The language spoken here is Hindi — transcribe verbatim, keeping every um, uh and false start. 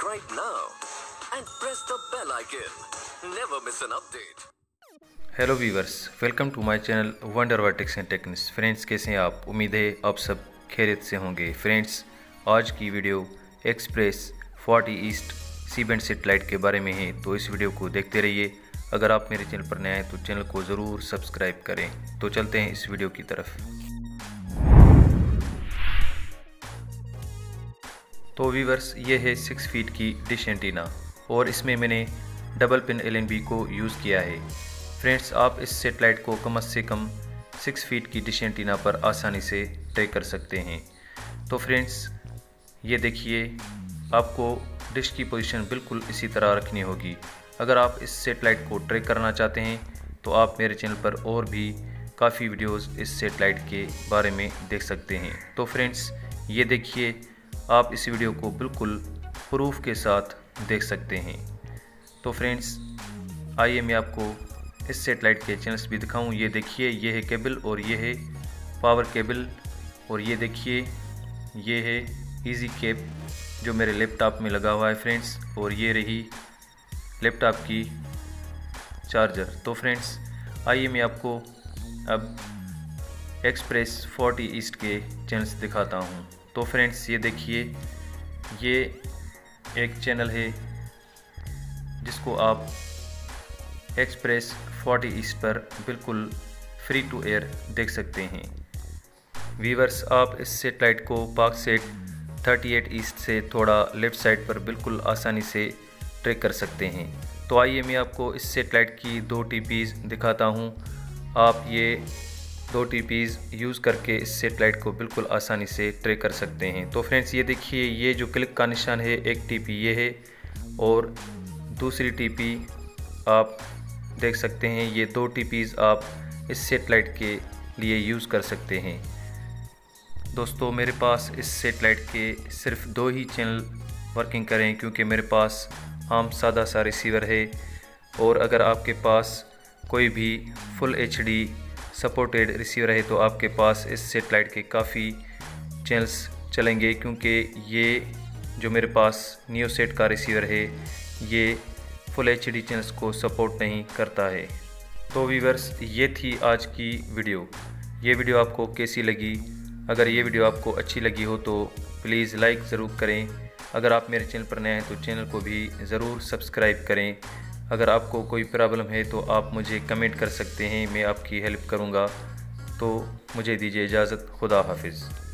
right now and press the bell icon. Never miss an update. Hello viewers, welcome to my channel wonder vertex and technics. Friends, कैसे हैं आप? उम्मीद है आप सब खैरियत से होंगे। फ्रेंड्स, आज की video express forty east C band satellite के बारे में है, तो इस वीडियो को देखते रहिए। अगर आप मेरे चैनल पर नए आए तो चैनल को ज़रूर सब्सक्राइब करें। तो चलते हैं इस वीडियो की तरफ। तो वीवर्स, ये है सिक्स फीट की डिश एंटीना और इसमें मैंने double pin L N B को यूज़ किया है। फ्रेंड्स, आप इस सेटेलाइट को कम से कम सिक्स फीट की डिश एंटीना पर आसानी से ट्रैक कर सकते हैं। तो फ्रेंड्स, ये देखिए, आपको डिश की पोजीशन बिल्कुल इसी तरह रखनी होगी। अगर आप इस सेटेलाइट को ट्रैक करना चाहते हैं तो आप मेरे चैनल पर और भी काफ़ी वीडियोस इस सेटेलाइट के बारे में देख सकते हैं। तो फ्रेंड्स, ये देखिए, आप इस वीडियो को बिल्कुल प्रूफ के साथ देख सकते हैं। तो फ्रेंड्स, आइए मैं आपको इस सेटेलाइट के चैनल्स भी दिखाऊं। ये देखिए, ये है केबल और ये है पावर केबल, और ये देखिए, ये है इजी केप जो मेरे लैपटॉप में लगा हुआ है फ्रेंड्स, और ये रही लैपटॉप की चार्जर। तो फ्रेंड्स, आइए मैं आपको अब एक्सप्रेस फोर्टी ईस्ट के चैनल्स दिखाता हूँ। तो फ्रेंड्स, ये देखिए, ये एक चैनल है जिसको आप एक्सप्रेस फोर्टी ईस्ट पर बिल्कुल फ्री टू एयर देख सकते हैं। वीवर्स, आप इस सेटेलाइट को पाकसेट थर्टी एट ईस्ट से थोड़ा लेफ़्ट साइड पर बिल्कुल आसानी से ट्रैक कर सकते हैं। तो आइए मैं आपको इस सेटेलाइट की दो टीपीज़ दिखाता हूं। आप ये दो टीपीज़ यूज़ करके इस सेटेलाइट को बिल्कुल आसानी से ट्रैक कर सकते हैं। तो फ्रेंड्स, ये देखिए, ये जो क्लिक का निशान है, एक टीपी ये है और दूसरी टीपी आप देख सकते हैं। ये दो टीपीज़ आप इस सेटेलाइट के लिए यूज़ कर सकते हैं। दोस्तों, मेरे पास इस सेटेलाइट के सिर्फ दो ही चैनल वर्किंग करें क्योंकि मेरे पास आम सादा सा रिसीवर है। और अगर आपके पास कोई भी full H D supported receiver है तो आपके पास इस सेटेलाइट के काफ़ी चैनल्स चलेंगे, क्योंकि ये जो मेरे पास नियोसेट का रिसीवर है ये फुल एच डी चैनल्स को सपोर्ट नहीं करता है। तो वीवर्स, ये थी आज की वीडियो। ये वीडियो आपको कैसी लगी? अगर ये वीडियो आपको अच्छी लगी हो तो प्लीज़ लाइक ज़रूर करें। अगर आप मेरे चैनल पर नए हैं तो चैनल को भी ज़रूर सब्सक्राइब करें। अगर आपको कोई प्रॉब्लम है तो आप मुझे कमेंट कर सकते हैं, मैं आपकी हेल्प करूंगा। तो मुझे दीजिए इजाज़त। खुदा हाफिज़।